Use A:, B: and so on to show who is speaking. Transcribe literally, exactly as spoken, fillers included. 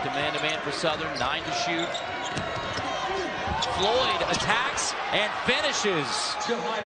A: to man-to-man for Southern, nine to shoot. Floyd attacks and finishes.